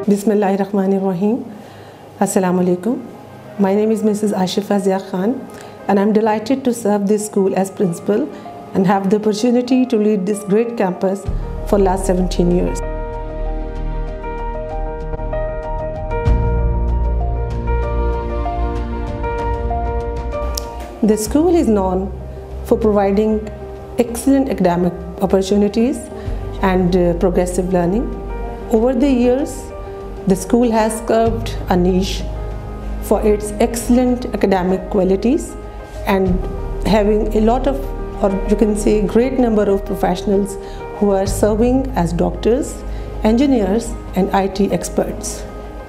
Bismillahirrahmanirrahim. Assalamu alaikum. My name is Mrs. Ashifa Zia Khan and I'm delighted to serve this school as principal and have the opportunity to lead this great campus for last 17 years. The school is known for providing excellent academic opportunities and progressive learning. Over the years, the school has carved a niche for its excellent academic qualities and having a lot of, or you can say, great number of professionals who are serving as doctors, engineers, and IT experts.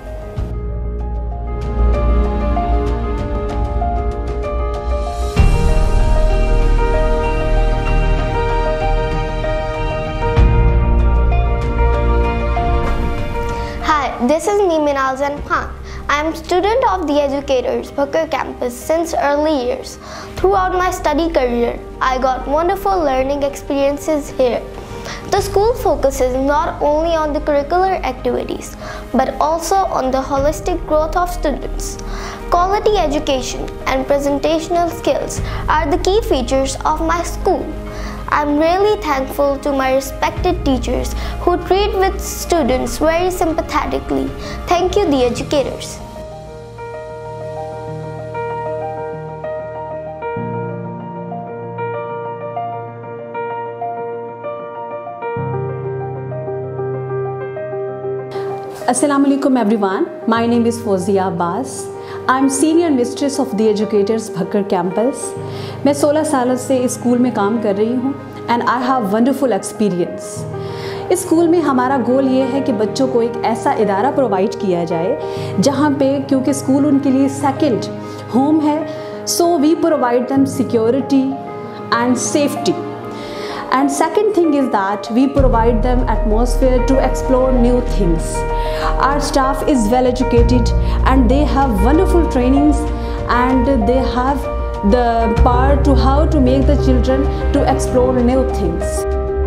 This is me, Minal Zain Khan. I am student of the Educators Bhakkar campus since early years. Throughout my study career, I got wonderful learning experiences here. The school focuses not only on the curricular activities, but also on the holistic growth of students. Quality education and presentational skills are the key features of my school. I'm really thankful to my respected teachers who treat with students very sympathetically. Thank you, the educators. Assalamu alaikum everyone. My name is Fozia Abbas. I'm Senior Mistress of the Educators Bhakkar campus. मैं 16 सालों से इस school में काम कर रही हूँ and I have wonderful experience. इस स्कूल में हमारा गोल ये है कि बच्चों को एक ऐसा इदारा प्रोवाइड किया जाए जहाँ पे, क्योंकि स्कूल उनके लिए सेकंड होम है, so we provide them security and safety. And second thing is that we provide them atmosphere to explore new things. Our staff is well educated and they have wonderful trainings and they have the power to how to make the children to explore new things.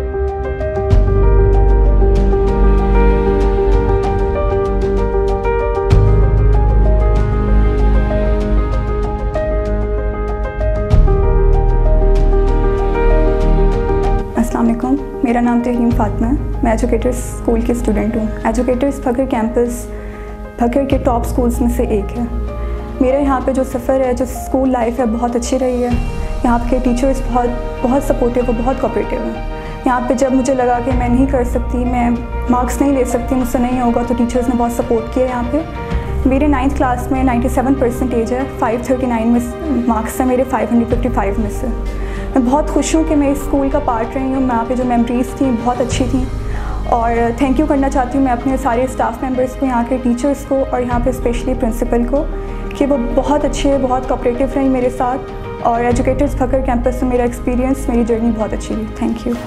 अस्सलामुअलैकुम, मेरा नाम तहरीम फातिमा है। मैं educators school की student हूँ। Educators Bhakkar campus Bhakkar के top schools में से एक है। मेरा यहाँ पे जो सफ़र है, जो स्कूल लाइफ है, बहुत अच्छी रही है। यहाँ के टीचर्स बहुत सपोर्टिव और बहुत कोऑपरेटिव हैं। यहाँ पे जब मुझे लगा कि मैं नहीं कर सकती, मैं मार्क्स नहीं ले सकती, मुझसे नहीं होगा, तो टीचर्स ने बहुत सपोर्ट किया यहाँ पे। मेरे 9th क्लास में 97% है, 539 में मार्क्स है मेरे 555 में से। मैं बहुत खुश हूँ कि मैं इस स्कूल का पार्ट रही हूँ। यहाँ पे जो मेमोरीज़ थी बहुत अच्छी थी और थैंक यू करना चाहती हूँ मैं अपने सारे स्टाफ मेंबर्स को, यहाँ के टीचर्स को और यहाँ पे स्पेशली प्रिंसिपल को, कि वो बहुत अच्छे, बहुत कोऑपरेटिव रही मेरे साथ। और एजुकेटर्स भक्कर कैंपस में मेरा एक्सपीरियंस, मेरी जर्नी बहुत अच्छी रही। Thank you.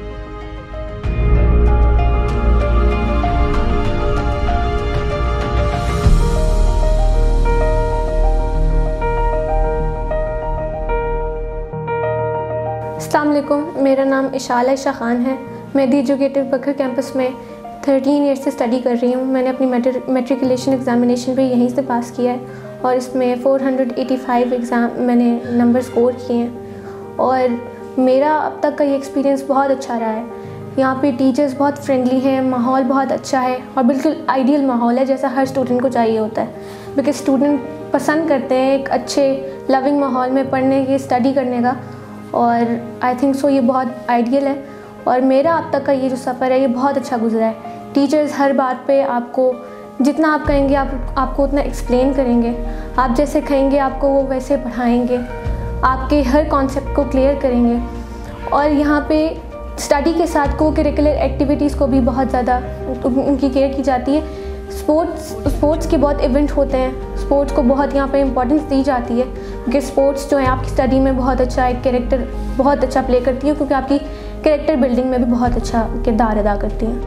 अस्सलाम वालेकुम, मेरा नाम इशाला इशा खान है। मैं दी एजुकेटर बकर कैंपस में 13 ईयर्स से स्टडी कर रही हूँ। मैंने अपनी मैट्रिकुलेशन एग्ज़ामिनेशन भी यहीं से पास किया है और इसमें 485 मैंने नंबर स्कोर किए हैं और मेरा अब तक का ये एक्सपीरियंस बहुत अच्छा रहा है। यहाँ पे टीचर्स बहुत फ्रेंडली हैं, माहौल बहुत अच्छा है और बिल्कुल आइडियल माहौल है जैसा हर स्टूडेंट को चाहिए होता है, बिकॉज स्टूडेंट पसंद करते हैं एक अच्छे लविंग माहौल में पढ़ने की, स्टडी करने का, और आई थिंक सो ये बहुत आइडियल है। और मेरा अब तक का ये जो सफ़र है ये बहुत अच्छा गुजरा है। टीचर्स हर बात पे आपको जितना आप कहेंगे आपको उतना एक्सप्लेन करेंगे, आप जैसे कहेंगे आपको वो वैसे पढ़ाएंगे, आपके हर कॉन्सेप्ट को क्लियर करेंगे। और यहाँ पे स्टडी के साथ को करिकुलर एक्टिविटीज़ को भी बहुत ज़्यादा उनकी केयर की जाती है। स्पोर्ट्स के बहुत इवेंट होते हैं, स्पोर्ट्स को बहुत यहाँ पे इम्पोर्टेंस दी जाती है क्योंकि स्पोर्ट्स जो है आपकी स्टडी में बहुत अच्छा एक कैरेक्टर बहुत अच्छा प्ले करती है, क्योंकि आपकी कैरेक्टर बिल्डिंग में भी बहुत अच्छा किरदार अदा करती हैं।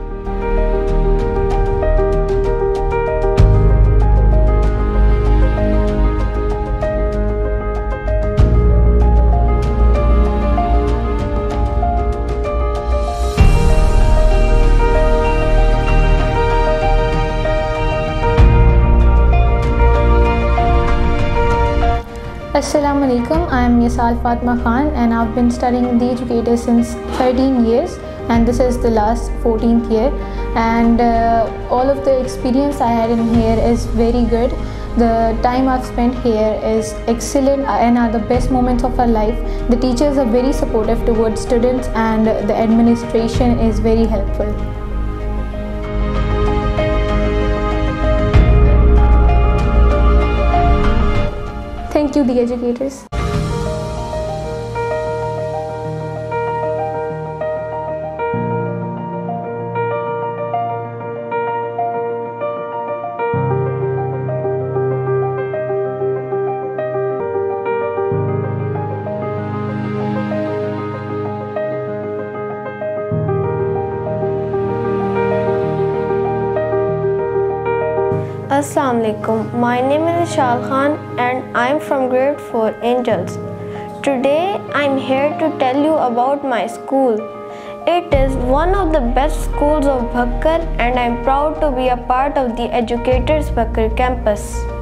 Assalamu alaikum. I am Yasal Fatma Khan and I've been studying The Educator since 13 years and this is the last 14th year, and all of the experience I had in here is very good. The time I've spent here is excellent and are the best moments of our life. The teachers are very supportive towards students and the administration is very helpful. Thank you, The Educators. Assalamu alaikum. My name is Ishal Khan and I am from grade 4 Angels. Today I am here to tell you about my school. It is one of the best schools of Bhakkar and I am proud to be a part of the Educators Bhakkar campus.